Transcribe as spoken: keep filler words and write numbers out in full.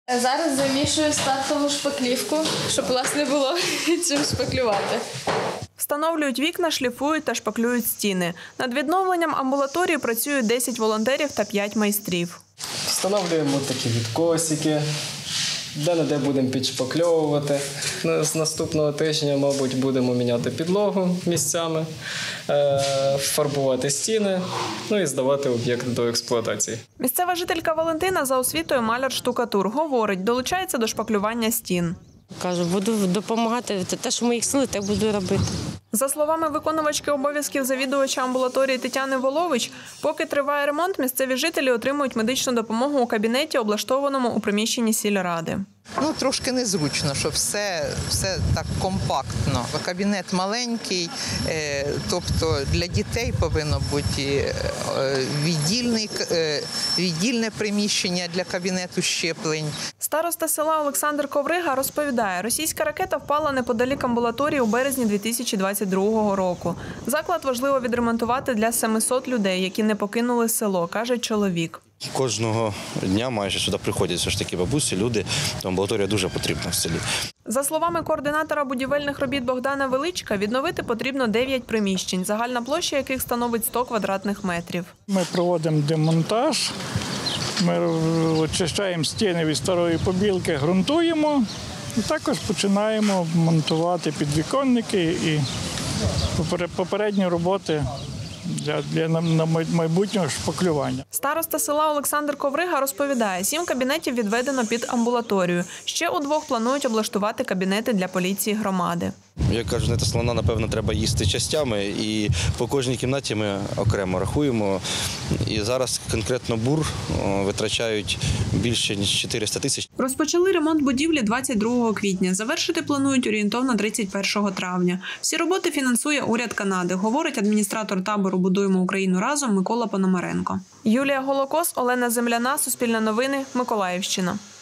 Зараз замішую стартову шпаклівку, щоб у вас не було чим шпаклювати. Встановлюють вікна, шліфують та шпаклюють стіни. Над відновленням амбулаторії працюють десять волонтерів та п'ять майстрів. Встановлюємо такі відкосики, де-не-де будемо підшпакльовувати. З наступного тижня, мабуть, будемо міняти підлогу місцями, фарбувати стіни, ну і здавати об'єкт до експлуатації. Місцева жителька Валентина за освітою маляр-штукатур. Говорить, долучається до шпаклювання стін. Кажу, буду допомагати, те, що моїх сили, те буду робити. За словами виконувачки обов'язків завідувача амбулаторії Тетяни Волович, поки триває ремонт, місцеві жителі отримують медичну допомогу у кабінеті, облаштованому у приміщенні сільради. Ну, трошки незручно, що все, все так компактно. Кабінет маленький, тобто для дітей повинно бути віддільний, віддільне приміщення для кабінету щеплень. Староста села Олександр Коврига розповідає, російська ракета впала неподалік амбулаторії у березні дві тисячі двадцять другого року. Заклад важливо відремонтувати для семисот людей, які не покинули село, каже чоловік. Кожного дня майже сюди приходять все ж таки бабусі, люди, то амбулаторія дуже потрібна в селі. За словами координатора будівельних робіт Богдана Величка, відновити потрібно дев'ять приміщень, загальна площа яких становить сто квадратних метрів. Ми проводимо демонтаж, ми очищаємо стіни від старої побілки, ґрунтуємо і також починаємо монтувати підвіконники і попередні роботи для, для на майбутнього шпаклювання. Староста села Олександр Коврига розповідає, сім кабінетів відведено під амбулаторію. Ще у двох планують облаштувати кабінети для поліції громади. Як кажуть, знаєте, слона, напевно, треба їсти частями, і по кожній кімнаті ми окремо рахуємо. І зараз конкретно БУР витрачають більше, ніж чотириста тисяч. Розпочали ремонт будівлі двадцять другого квітня. Завершити планують орієнтовно тридцять першого травня. Всі роботи фінансує уряд Канади, говорить адміністратор табору «Будуємо Україну разом» Микола Пономаренко. Юлія Голокос, Олена Земляна, Суспільне новини, Миколаївщина.